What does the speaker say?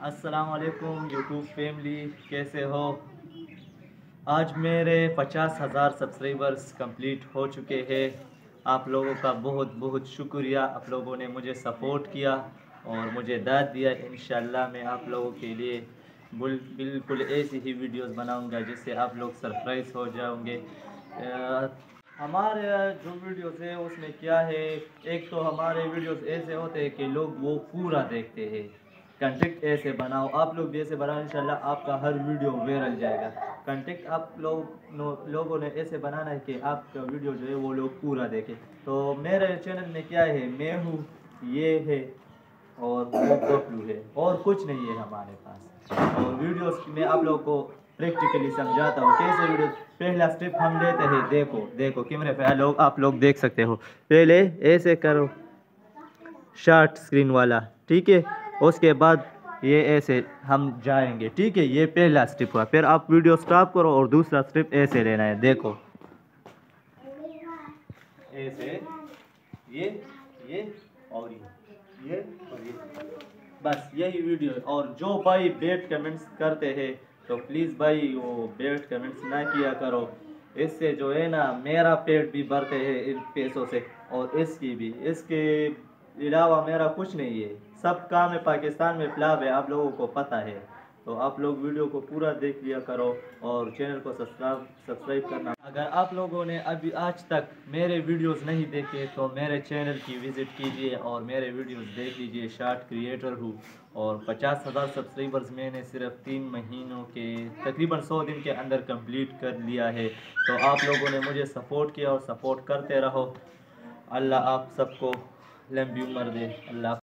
अस्सलाम वालेकुम YouTube family, कैसे हो। आज मेरे 50,000 सब्सक्राइबर्स कंप्लीट हो चुके हैं। आप लोगों का बहुत बहुत शुक्रिया। आप लोगों ने मुझे सपोर्ट किया और मुझे दाद दिया। इंशाल्लाह मैं आप लोगों के लिए बिल्कुल ऐसी ही वीडियोस बनाऊंगा जिससे आप लोग सरप्राइज हो जाओगे। हमारे जो वीडियोस है उसमें क्या है, एक तो हमारे वीडियोस ऐसे होते हैं कि लोग वो पूरा देखते हैं। कंटेंट ऐसे बनाओ, आप लोग भी ऐसे बनाओ, इंशाल्लाह आपका हर वीडियो वायरल जाएगा। कंटेंट आप लोगों ने ऐसे बनाना है कि आपका वीडियो जो है वो लोग पूरा देखें। तो मेरे चैनल में क्या है, मैं हूँ, ये है और वो बबलू है, और कुछ नहीं है हमारे पास। और वीडियोस में आप लोगों को प्रैक्टिकली समझाता हूँ कैसे वीडियो। पहला स्टेप हम लेते हैं, देखो देखो कैमरे पे लोग, आप लोग देख सकते हो। पहले ऐसे करो, शॉर्ट स्क्रीन वाला, ठीक है। उसके बाद ये ऐसे हम जाएंगे, ठीक है। ये पहला स्टेप हुआ। फिर आप वीडियो स्टॉप करो और दूसरा स्टेप ऐसे लेना है, देखो ऐसे, ये और ये और ये, बस यही वीडियो है। और जो भाई बैड कमेंट्स करते हैं तो प्लीज़ भाई वो बैड कमेंट्स ना किया करो। इससे जो है ना मेरा पेट भी भरते हैं इन पैसों से, और इसकी भी, इसके अलावा मेरा कुछ नहीं है। सब काम है, पाकिस्तान में फ्लॉप है, आप लोगों को पता है। तो आप लोग वीडियो को पूरा देख लिया करो और चैनल को सब्सक्राइब करना। अगर आप लोगों ने अभी आज तक मेरे वीडियोस नहीं देखे तो मेरे चैनल की विज़िट कीजिए और मेरे वीडियोस देख लीजिए। शॉर्ट क्रिएटर हूँ और 50,000 सब्सक्राइबर्स मैंने सिर्फ 3 महीनों के तकरीबन 100 दिन के अंदर कंप्लीट कर लिया है। तो आप लोगों ने मुझे सपोर्ट किया और सपोर्ट करते रहो। अल्लाह आप सबको लंबी उम्र दे। अल्लाह।